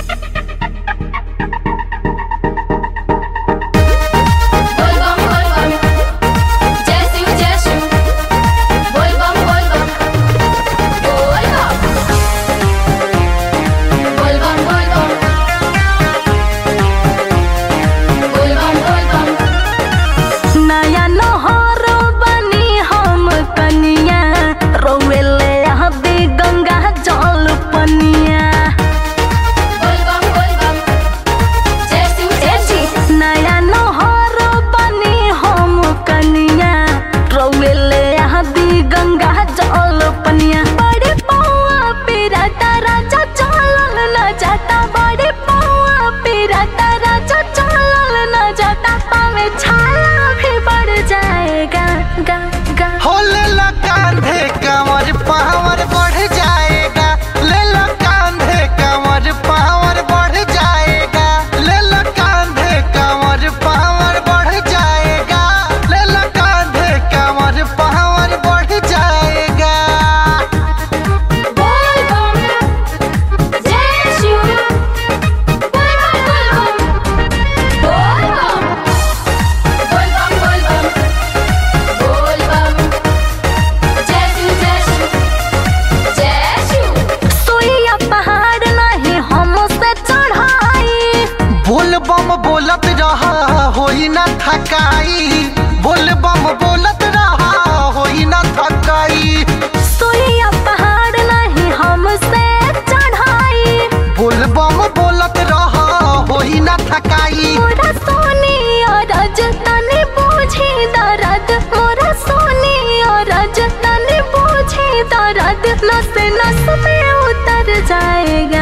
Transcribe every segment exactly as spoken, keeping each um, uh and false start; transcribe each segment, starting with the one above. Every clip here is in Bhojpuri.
नस नस में उतर जाएगा।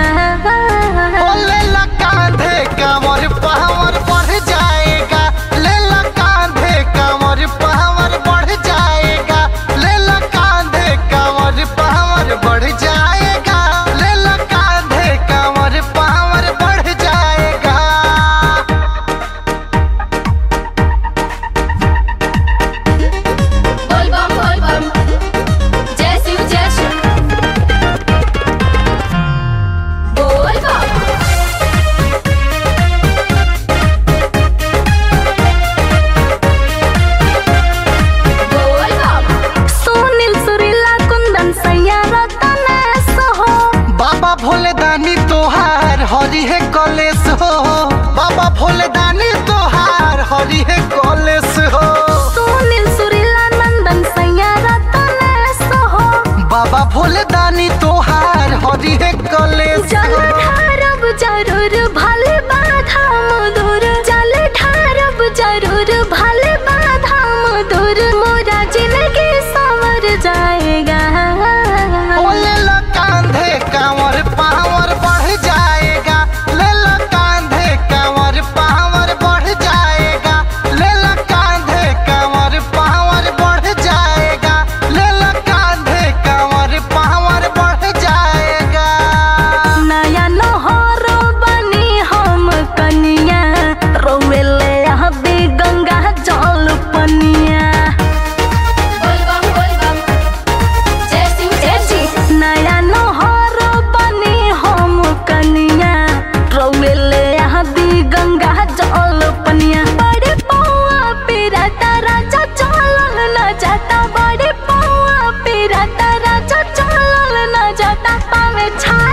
ले ला कांधे कमर पावर बढ़ जाएगा, ले ला कांधे कमर पावर बढ़ जाएगा, ले ला कांधे कमर पावर बढ़ जाएगा, ले ला कांधे कमर पावर बढ़ जाएगा। बोलबम बोलबम जय शिव जय शिव बोलबम। बोलबम सुनील सुरीला कुंदन सैया रतनेश हो। बाबा भोले दानी तोहार हरि है कलेश हो, बाबा भोले दानी तोहार हरि है कलेश हो। सुनील सुरीला नंदन सैया रतनेश हो। बाबा भोले दानी तोहार हरि है कलेश जल हो। ढारब जरूर भले बाधा मधुर, जल ढारब जरूर भले बाधा मधुर, मोरा जिंदगी संवर जाएगा। ले ला कांधे कमर पावर बढ़ जाएगा, ले ला कांधे कमर पावर बढ़ जाएगा, ले ला कांधे कमर पावर बढ़ जाएगा, ले ला कांधे कमर पावर बढ़ जाएगा। नया नहर बनी हम कनिया, रोवेले हबे गंगा जल पनिया। बोलबम बोलबम जय शिव जय शिव। नया नहर बनी हम कनिया, रोवेले हबे गंगा जल पनिया। बड़े पौआ पिराता राजा चलल न जाता, बड़े पौआ पिराता राजा चलल न जाता, पावे छा